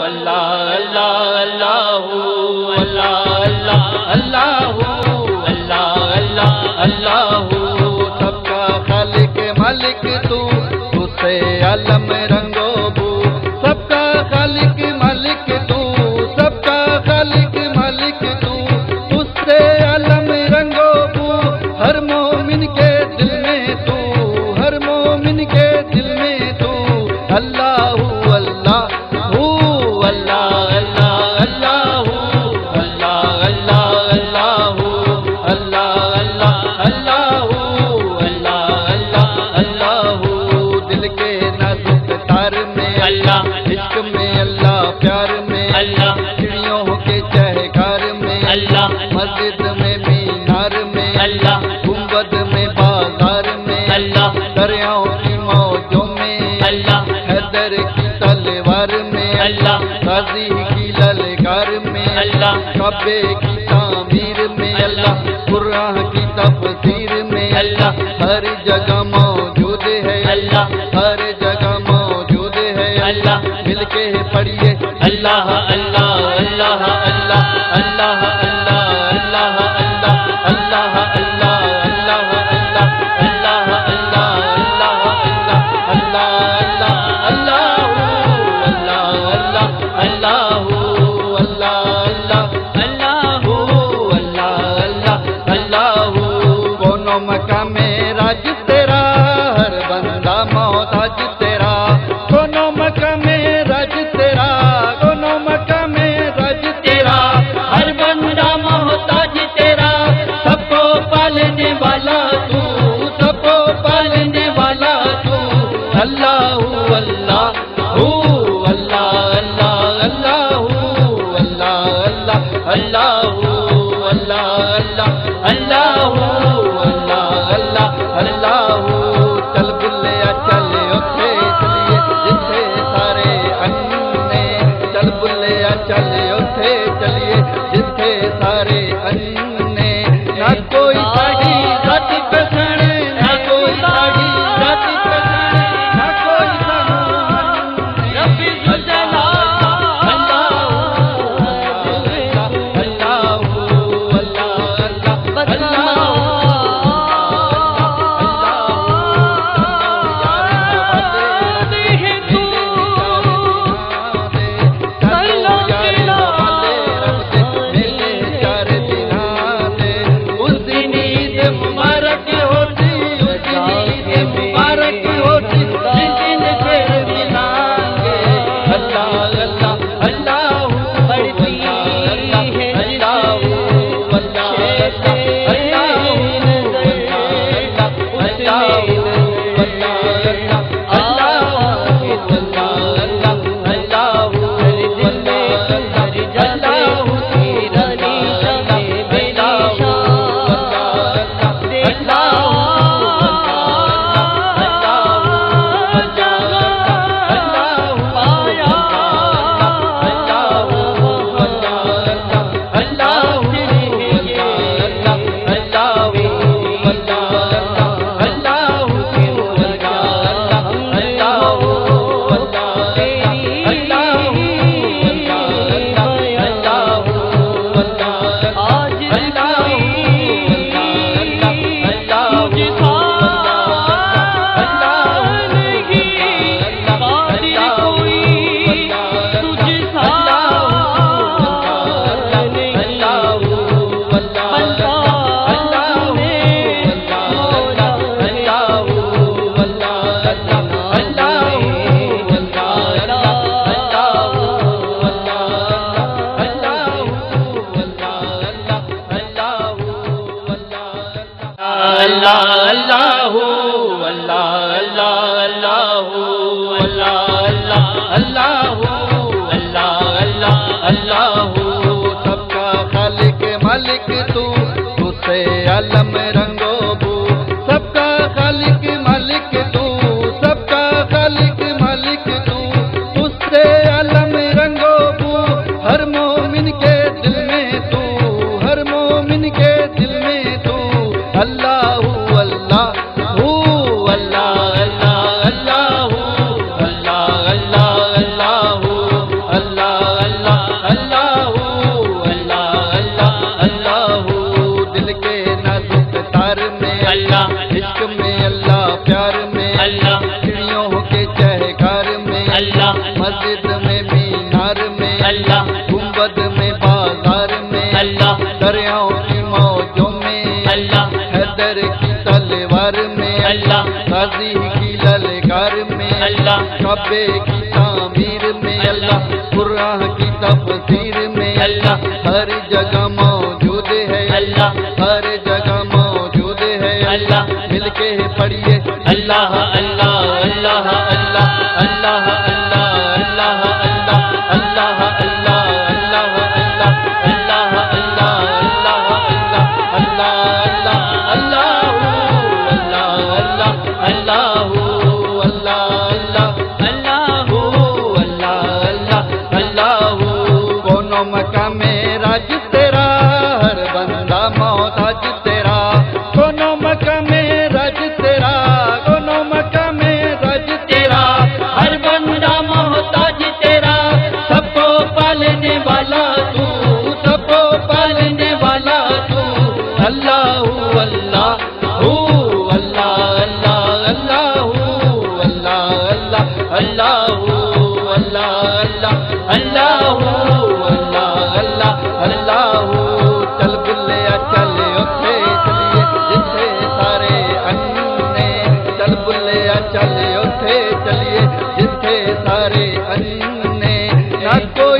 اللہ سب کا خالق مالک تو سے عالم رنگو بو سب کا خالق مالک تو سب کا خالق مالک تو اس سے عالم رنگو بو ہر مومن کے دل میں تو ہر مومن کے دل میں تو اللہ اللہ عشق میں اللہ پیار میں اللہ چڑیوں کے چہکار میں اللہ مسجد میں مینار میں اللہ گنبد میں بازار میں اللہ دریاؤں کی موجوں میں اللہ حیدر کی تلوار میں اللہ غازی کی للکار میں اللہ کعبے کی تعمیر میں اللہ قرآن کی تفسیر میں اللہ ہر جگہ موجود ہے اللہ ہر جگہ موجود ہے اللہ مل کے پڑھیے اللہ اللہ اللہ اللہ اللہ اللہ اللہ اللہ اللہ اللہ اللہ اللہ اللہ اللہ کونوں مقام راج تیرا ہر بندہ محتاج تیرا کونوں مقام راج تیرا کونوں مقام راج تیرا ہر بندہ محتاج تیرا سب کو پالنے والا تو سب کو پالنے والا تو اللہ اللہ اللہ اللہ اللہ اللہ اللہ اللہ اللہ چل بلیا چلے اٹھے چلیے جتھے سارے انے چل بلیا چلے اٹھے چلیے جتھے سارے انے نہ کوئی ساڑی ذات پسند نہ کوئی ساڑی ذات پسند نہ کوئی سانو ربی مسجد میں مینار میں اللہ گنبد میں بازار میں اللہ دریاؤں کی موجوں میں اللہ حیدر کی تلوار میں اللہ غازی کی للکار میں اللہ کعبے کی تعمیر میں اللہ قرآن کی تفسیر میں اللہ ہر جگہ موجود ہے اللہ ہر جگہ موجود ہے اللہ مل کے پڑھیے اللہ اللہ اللہ اللہ اللہ اللہ اللہ اللہ اللہ اللہ اللہ اللہ اللہ اللہ کونوں مکہ میں راج تیرا ہر بندہ محتاج تیرا کونوں مکہ میں راج تیرا کونوں مکہ میں راج تیرا ہر بندہ محتاج تیرا سب کو پالنے والا تو سب کو پالنے والا تو اللہ اللہ اللہ اللہ اللہ اللہ اللہ اللہ چل بلیا چلے اتھے چلیے جتھے سارے انے چل بلیا چلے اتھے چلیے جتھے سارے انے نہ کوئی